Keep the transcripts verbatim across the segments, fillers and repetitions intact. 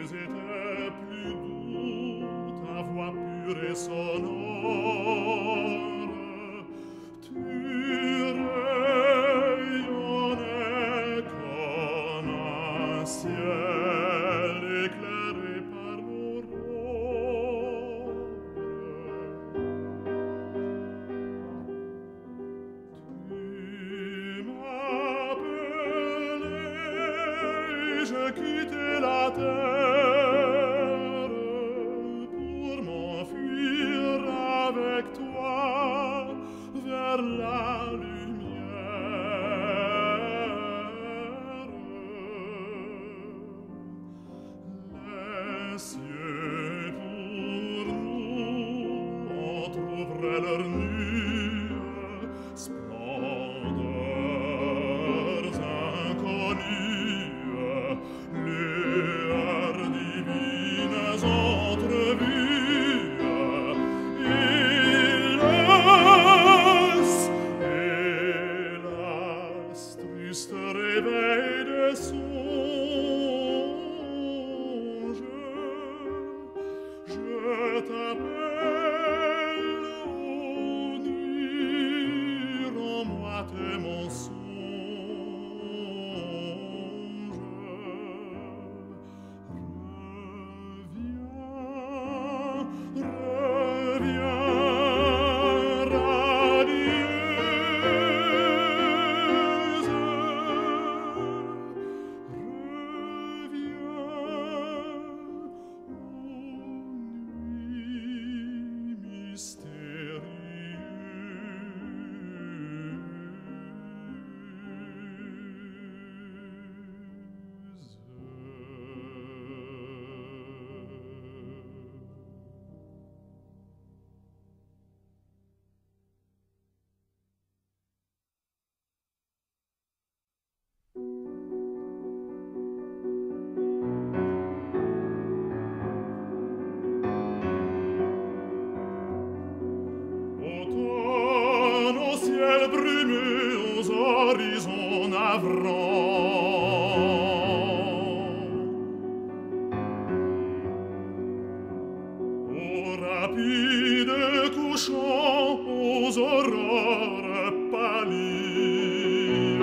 était plus doux, ta voix pure et sonore. Tu rayonnais comme un ciel éclairé par l'aurore. Tu m'appelais, je quittais la terre pour m'enfuir avec toi vers la lumière. Les cieux pour nous entr'ouvraient leurs nues, splendeurs inconnues, lueurs divines entrevues. Hélas, hélas, triste réveil des songes, je t'appelle, ô nuit, rends-moi tes mensonges. Reviens, reviens, radieuse. Reviens, ô nuit mystérieuse. Automne au ciel brumeux, aux horizons navrants, aux rapides couchants, aux aurores pâlies,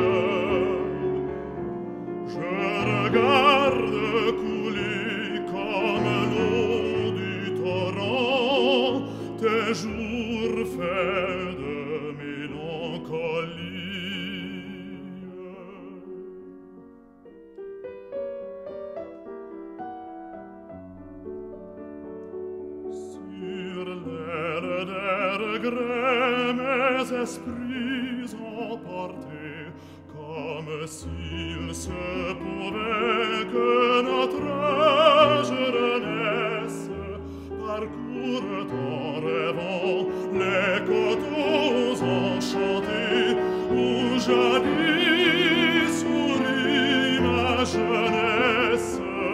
je regarde couler comme l'eau du torrent tes jours faits de mélancolie. Sur l'air des regrets, mes esprits emportés, comme s'il se pouvait que notre jeunesse parcourt en rêvant les coteaux enchantés où jadis sourit ma jeunesse.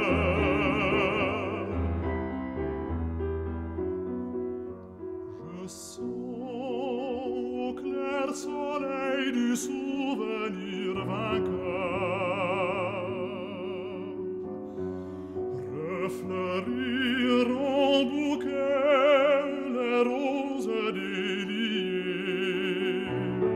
Je sens au clair soleil du souvenir vainqueur refleurir en bouquet les roses déliées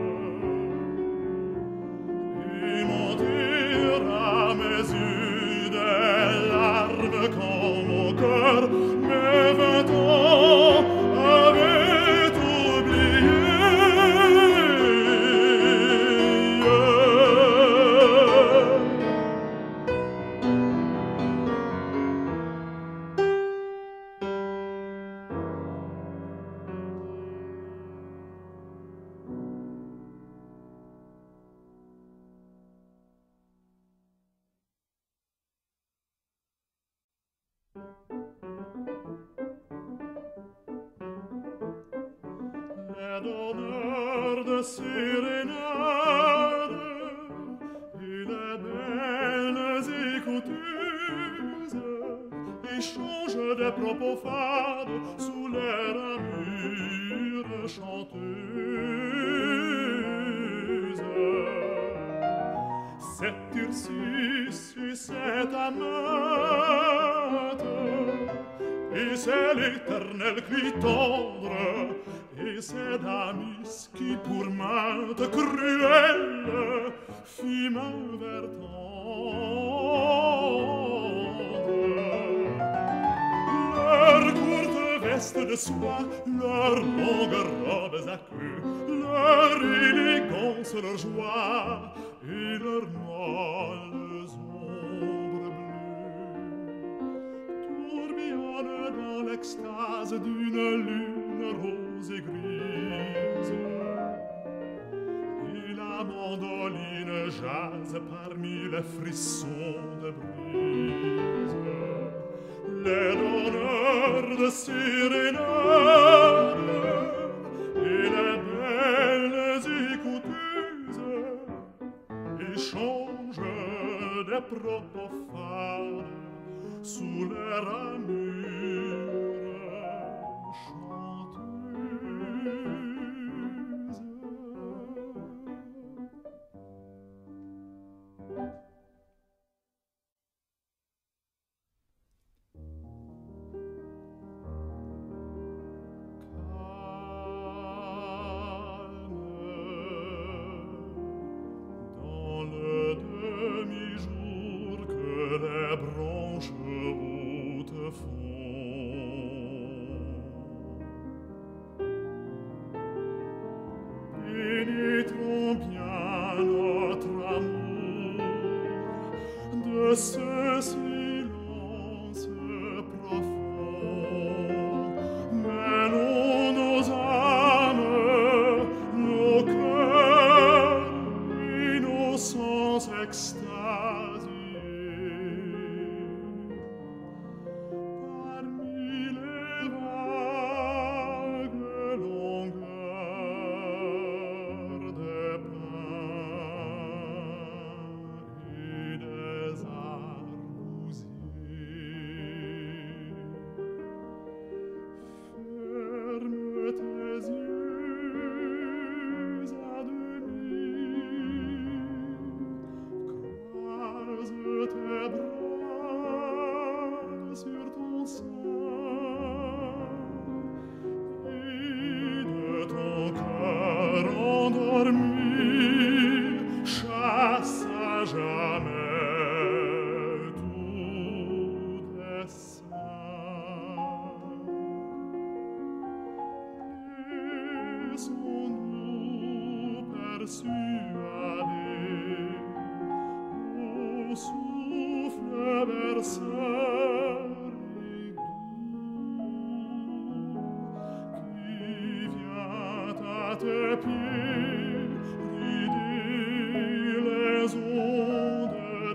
et monter à mes yeux des larmes quand mon cœur mes vingt ans avait oublié. Les donneurs de sérénades et les belles écouteuses échangent des propos fades sous les ramures chanteuses. c'est Ursus et c'est Amate, et c'est l'éternel Clitandre, et c'est Damis qui pour mainte cruelle fit main vers leurs courtes vestes de soie, leurs longues robes à queue, leur élégance, leur joie et leurs molles ombres bleues tourbillonnent dans l'extase d'une lune rose et grise, et la mandoline jase parmi les frissons de brise. Les donneurs de sérénade et les belles écouteuses échangent des profanes sous les ramures chanteuses. Les branches hautes font, pénétrons bien notre amour de ce silence profond. Mêlons nos âmes, nos cœurs et nos sens extasiés chasse à jamais tout dessein. Laissons-nous persuader au souffle berceur et doux qui vient à tes pieds rider les ondes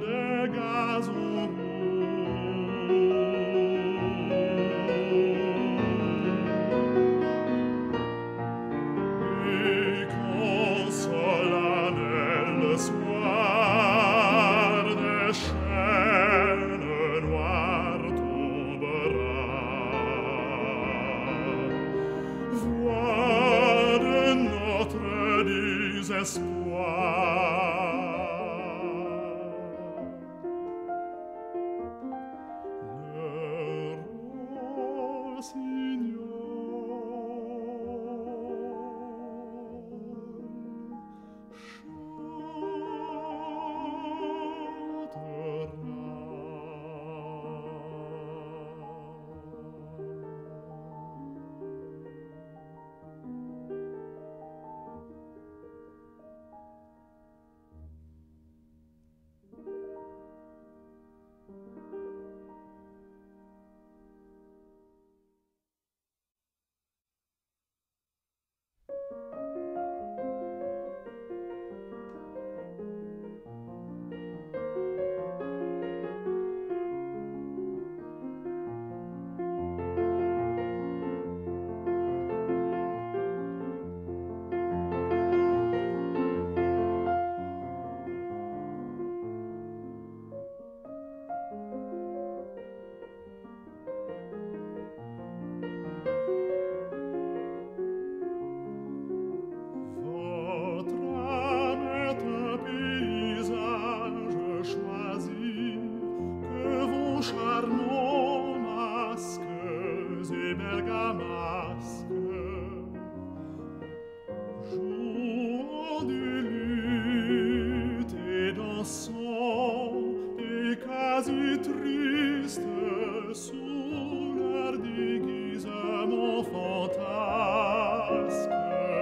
innocents et quasi tristes sous leur déguisement fantasque.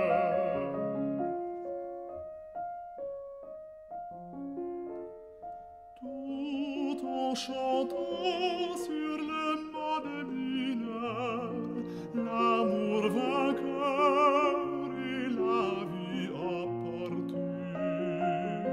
Tout en chantant sur le mode mineur l'amour vainqueur et la vie opportune.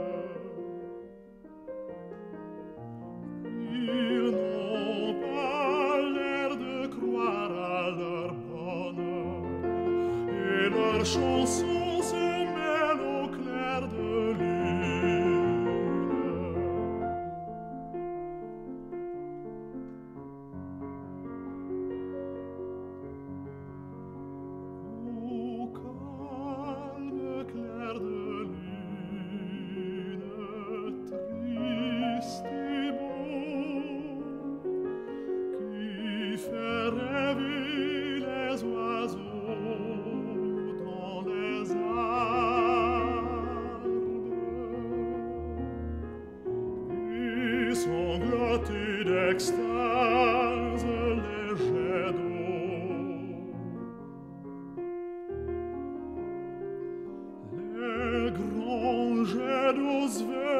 Ils n'ont pas l'air de croire à leur bonheur et leurs chansons se mêlent au clair de lune. Fait rêver les oiseaux dans les arbres et sangloter d'extase les jets d'eau. Les grands jets d'eau